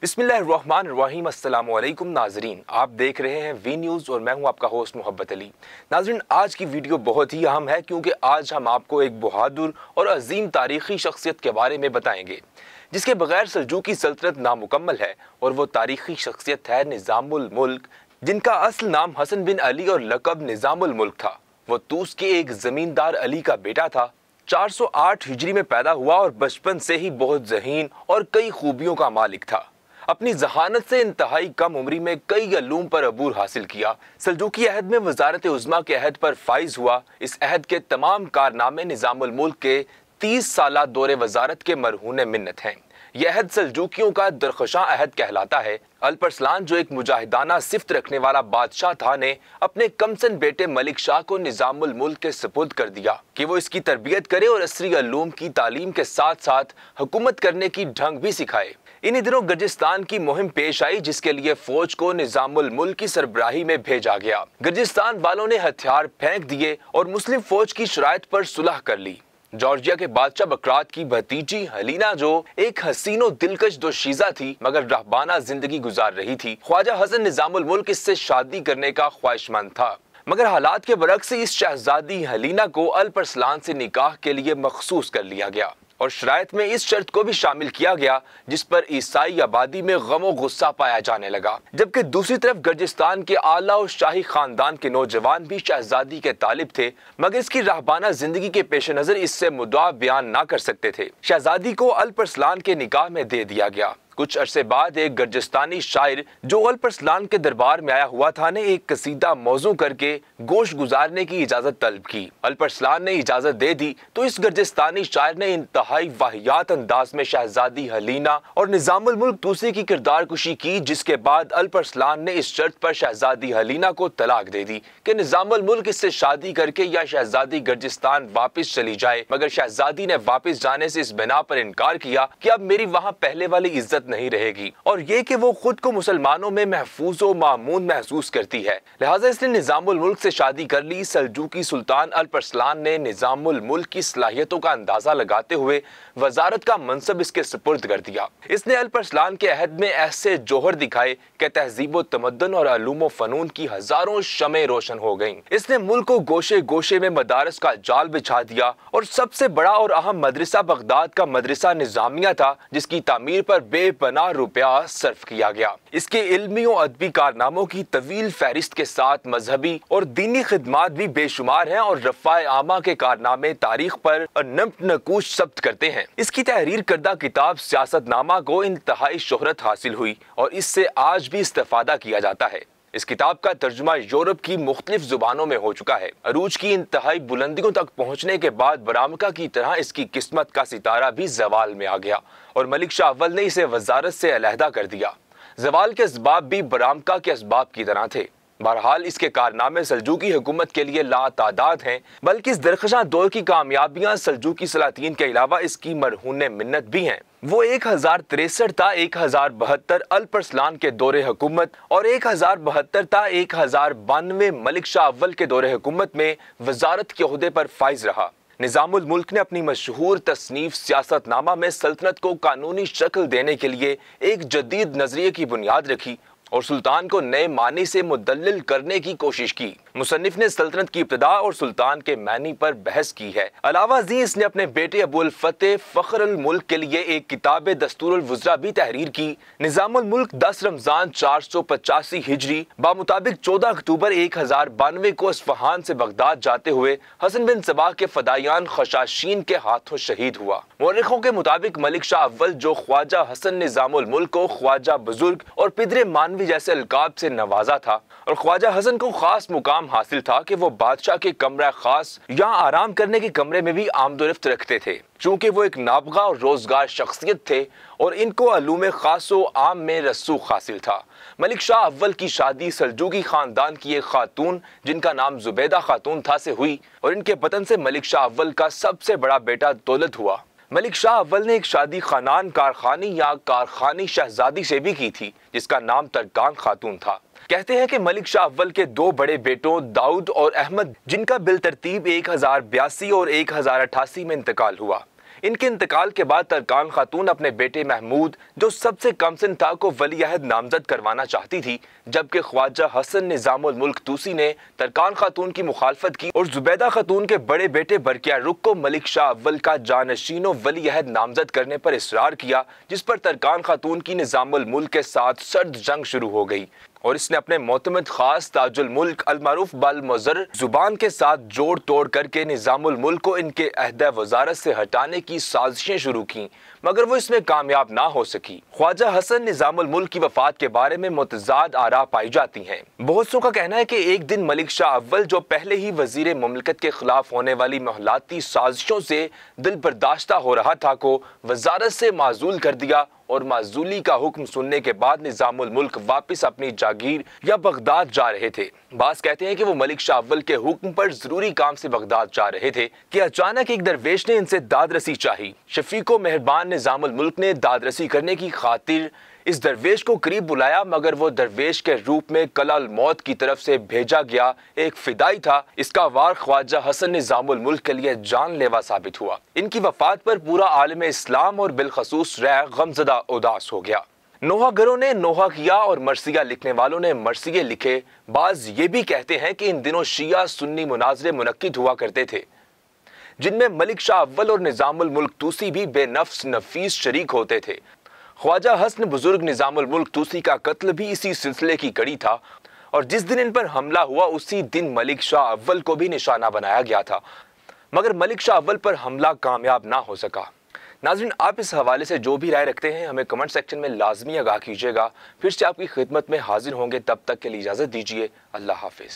बिस्मिल्लाहिर्रहमानिर्रहीम। अस्सलाम वालेकुम नाजरीन, आप देख रहे हैं वी न्यूज़ और मैं हूं आपका होस्ट मोहब्बत अली। नाजरीन, आज की वीडियो बहुत ही अहम है क्योंकि आज हम आपको एक बहादुर और अजीम तारीखी शख्सियत के बारे में बताएंगे जिसके बगैर सल्जूकी सल्तनत नामुकम्मल है, और वो तारीखी शख्सियत है निज़ामुल-मुल्क, जिनका असल नाम हसन बिन अली और लक़ब निज़ामुल-मुल्क था। वो तूस के एक जमींदार अली का बेटा था। 408 हिजरी में पैदा हुआ और बचपन से ही बहुत ज़हीन और कई खूबियों का मालिक था। अपनी जहानत से इंतहाई कम उम्री में कई अलूम पर अबूर हासिल किया। सल्जूकी अहद में वजारत उज़्मा के अहद पर फाइज हुआ। इस अहद के तमाम कारनामे निज़ामुल-मुल्क के 30 साला दौरे वजारत के मरहून मिन्नत हैं। यह अहद सल्जूकियों का दरख्शां अहद कहलाता है। अल्प अरसलान, जो एक मुजाहिदाना सिफ्त रखने वाला बादशाह था, ने अपने कमसन बेटे मलिक शाह को निज़ामुल-मुल्क के सुपुर्द कर दिया कि वो इसकी तरबियत करे और असरी अलूम की तालीम के साथ साथ हुकूमत करने की ढंग भी सिखाए। इन्हीं दिनों गर्जिस्तान की मुहिम पेश आई, जिसके लिए फौज को निज़ामुल-मुल्क की सरबराही में भेजा गया। गर्जिस्तान वालों ने हथियार फेंक दिए और मुस्लिम फौज की शराइत पर सुलह कर ली। जॉर्जिया के बादशाह बकरात की भतीजी हलीना, जो एक हसीनो दिलकश दोशीज़ा थी मगर रहबाना जिंदगी गुजार रही थी, ख्वाजा हसन निज़ामुल-मुल्क इससे शादी करने का ख्वाहिशमंद था। मगर हालात के बरक्स इस शहजादी हलीना को अल्प अरसलान से निकाह के लिए मखसूस कर लिया गया और शराइत में इस शर्त को भी शामिल किया गया जिस पर ईसाई आबादी में गम और गुस्सा पाया जाने लगा। जबकि दूसरी तरफ गर्जिस्तान के आला और शाही खानदान के नौजवान भी शहजादी के तालिब थे, मगर इसकी रहबाना जिंदगी के पेश नजर इससे मुद्दा बयान ना कर सकते थे। शहजादी को अल्प अरसलान के निकाह में दे दिया गया। कुछ अरसे बाद एक गर्जिस्तानी शायर जो अल्प अरसलान के दरबार में आया हुआ था, ने एक कसीदा मौजू करके गोश गुजारने की इजाजत तलब की। अल्प अरसलान ने इजाजत दे दी तो इस गर्जिस्तानी शायर ने इंतहाई वाहियात अंदाज में शहजादी हलीना और निज़ामुल-मुल्क तूसी की किरदार कुशी की, जिसके बाद अल्प अरसलान ने इस शर्त पर शहजादी हलीना को तलाक दे दी कि निज़ामुल-मुल्क इससे शादी करके या शहजादी गर्जिस्तान वापस चली जाए। मगर शहजादी ने वापस जाने से इस बिना पर इनकार किया कि अब मेरी वहाँ पहले वाली इज्जत नहीं रहेगी, और ये कि वो खुद को मुसलमानों में महफूज और मामून महसूस करती है, लिहाजा इसने निज़ामुल-मुल्क से शादी कर ली। सल्जूकी सुल्तान अल्प अरसलान ने निज़ामुल-मुल्क की सलाहियतों का अंदाजा लगाते हुए वजारत का मनसब इसके सुपुर्द कर दिया। इसने अल्प अरसलान के अहद में ऐसे जोहर दिखाए कि तहजीब व तमद्दुन और अलूम व फनून की हजारों शमें रोशन हो गईं। इसने मुल्क को गोशे गोशे में मदारस का जाल बिछा दिया और सबसे बड़ा और अहम मदरसा बगदाद का मदरसा निजामिया था, जिसकी तामीर पर बेपनाह रुपया सर्फ किया गया। इसके इल्मी और अदबी कारनामों की तवील फहरिस्त के साथ मजहबी और दीनी खिदमात भी बेशुमार हैं और रफ़ाए आमा के कारनामे तारीख पर नम्त नकूश सब्त करते हैं। इसकी तहरीर करदा किताब सियासतनामा को इंतहाई शोहरत हासिल हुई और इससे आज भी इस्तेफादा किया जाता है। इस किताब का तर्जुमा यूरोप की मुख्तलिफ जुबानों में हो चुका है। अरूज की इंतहाई बुलंदियों तक पहुंचने के बाद बरामका की तरह इसकी किस्मत का सितारा भी जवाल में आ गया और मलिक शाह अव्वल ने इसे वजारत से अलहदा कर दिया। जवाल के असबाब भी बरामका के असबाब की तरह थे। बहरहाल इसके कारनामे सल्जूकी हुकूमत के लिए लातादाद हैं, बल्कि इस दरख्शां दौर की कामयाबियां सल्जूकी सलातीन के अलावा इसकी मरहून मिन्नत भी हैं। वो 1063 था 1072 अल्प अरसलान के दौरे हुकूमत और 1072 था 1092 मलिक शाह अव्वल के दौरे हुकूमत में वजारत के ओहदे पर फाइज रहा। निज़ामुल-मुल्क ने अपनी मशहूर तसनीफ सियासतनामा में सल्तनत को कानूनी शक्ल देने के लिए एक जदीद नजरिए की बुनियाद रखी और सुल्तान को नए मानी से मुदल्लिल करने की कोशिश की। मुसन्निफ ने सल्तनत की इब्तिदा और सुल्तान के मानी पर बहस की है। अलावा जी इसने अपने बेटे अबुल फतेह फख्र-उल-मुल्क के लिए एक किताब दस्तूर-उल-वुज़रा भी तहरीर की। निज़ामुल-मुल्क 10 रमजान 485 हिजरी बामुताबिक 14 अक्टूबर 1092 को इस्फहान से बगदाद जाते हुए हसन बिन सबा के फदायान खशाशीन के हाथों शहीद हुआ। मुअर्रिखों के मुताबिक मलिक शाह अव्वल, जो ख्वाजा हसन निज़ामुल-मुल्क को ख्वाजा बुजुर्ग और पिदरे मानवी जैसे अलकाब से नवाजा था, और ख्वाजा हसन को खास मुकाम हासिल था कि वो बादशाह के कमरा खास या आराम करने के कमरे में भी आमदोरफ्त रखते थे। चूंकि वो एक नाबगा और रोजगार शख्सियत थे और इनको अलूम खासो आम में रसूख हासिल था। मलिक शाह अव्वल की शादी सल्जूकी खानदान की एक खातून जिनका नाम जुबैदा खातून था से हुई और इनके बतन से मलिक शाह अव्वल का सबसे बड़ा बेटा दौलत हुआ। मलिक शाह अव्वल ने एक शादी खानान कारखानी या कारखानी शहजादी से भी की थी जिसका नाम तरकान खातून था। कहते हैं कि मलिक शाह अव्वल के दो बड़े बेटों दाऊद और अहमद, जिनका बिलतरतीब 1082 और 1088 में इंतकाल हुआ, ان کے انتقال کے بعد ترکان خاتون اپنے بیٹے محمود جو سب سے کم سن تھا کو ولی عہد نامزد کروانا چاہتی تھی، جبکہ خواجہ حسن نظام-ul-Mulk توسی نے ترکان خاتون کی مخالفت کی اور زبیدہ خاتون کے بڑے بیٹے برقیہ رخ کو ملک شاہ اول کا جانشین و ولی عہد نامزد کرنے پر اصرار کیا، جس پر ترکان خاتون کی نظام-ul-Mulk کے ساتھ سرد جنگ شروع ہو گئی اور اس نے اپنے معتمد خاص تاج الملک المعروف بالمضر زبان کے ساتھ جوڑ توڑ کر کے نظام-ul-Mulk کو ان کے عہدہ وزارت سے ہٹانے کی سازشیں شروع کیں، مگر وہ اس میں کامیاب نہ ہو سکی۔ خواجہ حسن نظام-ul-Mulk کی وفات کے بارے میں متضاد آراء پائی جاتی ہیں۔ بہت سو کا کہنا ہے کہ ایک دن ملک شاہ اول جو پہلے ہی وزیر مملکت کے خلاف ہونے والی محلاتی سازشوں سے دل برداشتہ ہو رہا تھا کو وزارت سے معزول کر دیا اور معزولی کا حکم سننے کے بعد نظام-ul-Mulk واپس اپنی جاگیر یا بغداد جا رہے تھے۔ بعض کہتے ہیں کہ وہ ملک شاہ اول کے حکم پر ضروری کام سے بغداد جا رہے تھے کہ اچانک ایک درویش نے ان سے داد رسی چاہی۔ شفیق و مہربان نظام-ul-Mulk نے داد رسی کرنے کی خاطر اس درویش کو قریب بلایا، مگر وہ درویش کے روپ میں کلا الموت کی طرف سے بھیجا گیا ایک فدائی تھا۔ اس کا وار خواجہ حسن نظام-ul-Mulk کے لیے جان لیوا ثابت ہوا۔ ان کی وفات پر پورا عالم اسلام اور بالخصوص رہ غمزدہ اداس ہو گیا۔ نوحہ گروں نے نوحہ کیا اور مرثیہ لکھنے والوں نے مرثیے لکھے۔ بعض یہ بھی کہتے ہیں کہ ان دنوں شیعہ سنی مناظرے منعقد ہوا کرتے تھے، جن میں ملک شاہ اول اور نظام-ul-Mulk توسی بھی بے نفس نفیس شریک ہوتے تھے۔ خواجہ حسن بزرگ نظام-ul-Mulk توسی کا قتل بھی اسی سلسلے کی کڑی تھا، اور جس دن ان پر حملہ ہوا اسی دن ملک شاہ اول کو بھی نشانہ بنایا گیا تھا، مگر ملک شاہ اول پر حملہ کامیاب نہ ہو سکا۔ ناظرین، آپ اس حوالے سے جو بھی رائے رکھتے ہیں ہمیں کمنٹ سیکشن میں لازمی آگاہ کیجیے گا۔ پھر سے آپ کی خدمت میں حاضر ہوں گے، تب تک کے لیے اجازت دیجیے۔ اللہ حافظ۔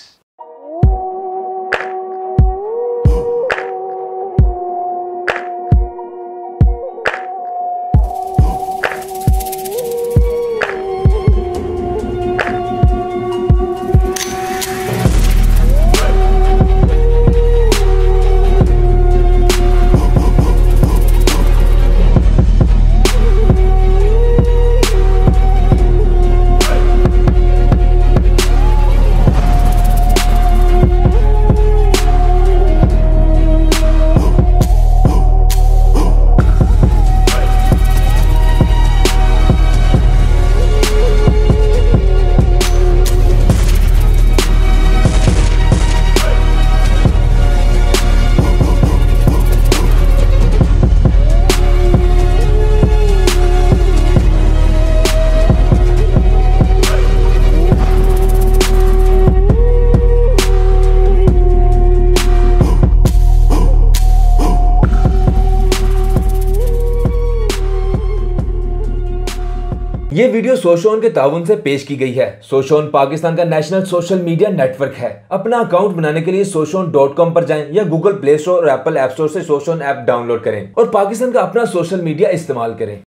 یہ ویڈیو سوشون کے تعاون سے پیش کی گئی ہے۔ سوشون پاکستان کا national social media network ہے۔ اپنا اکاؤنٹ بنانے کے لیے soshon.com پر جائیں یا گوگل پلے اسٹور اور ایپل ایپ اسٹور سے سوشون ایپ ڈاؤن لوڈ کریں اور پاکستان کا اپنا سوشل میڈیا استعمال کریں۔